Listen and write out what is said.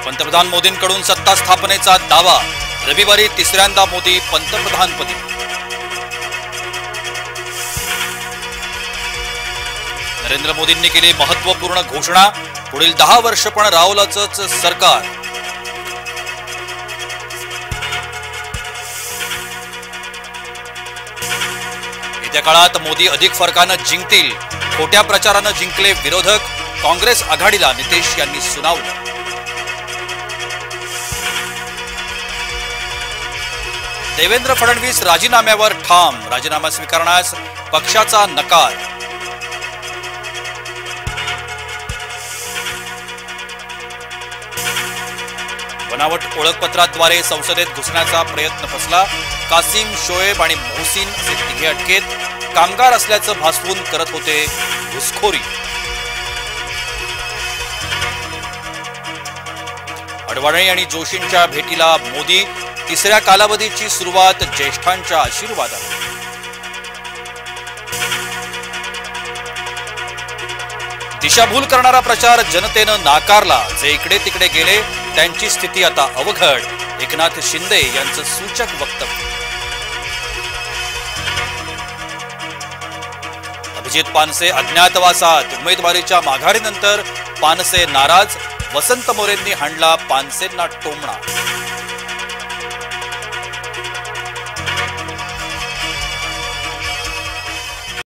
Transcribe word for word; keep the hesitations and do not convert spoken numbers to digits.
पंतप्रधान मोदींकडून सत्ता स्थापनेचा दावा, रविवारी तिसऱ्यांदा मोदी पंतप्रधानपदी. नरेंद्र मोदींनी केली महत्त्वपूर्ण घोषणा, पुढील दहा वर्ष पण राहुलचंच सरकार. येत्या काळात मोदी अधिक फरकानं जिंकतील, खोट्या प्रचारानं जिंकले विरोधक, काँग्रेस आघाडीला नितेश यांनी सुनावलं. देवेंद्र फडणवीस राजीनाम्यावर ठाम, राजीनामा स्वीकारण्यास पक्षाचा नकार. बनावट ओळखपत्राद्वारे संसदेत घुसण्याचा प्रयत्न फसला, कासिम, शोएब आणि मोहसिन असे तिघे अटकेत, कामगार असल्याचं भासवून करत होते घुसखोरी. अडवाणी आणि जोशींच्या भेटीला मोदी, तिसऱ्या कालावधीची सुरुवात ज्येष्ठांच्या आशीर्वादाने. दिशाभूल करणारा प्रचार जनतेनं नाकारला, जे इकडे तिकडे गेले त्यांची स्थिती आता अवघड, एकनाथ शिंदे यांचं सूचक वक्तव्य. अभिजित पानसे अज्ञातवासात, उमेदवारीच्या माघारीनंतर पानसे नाराज, वसंत मोरेंनी हाणला पानसेंना टोमणा.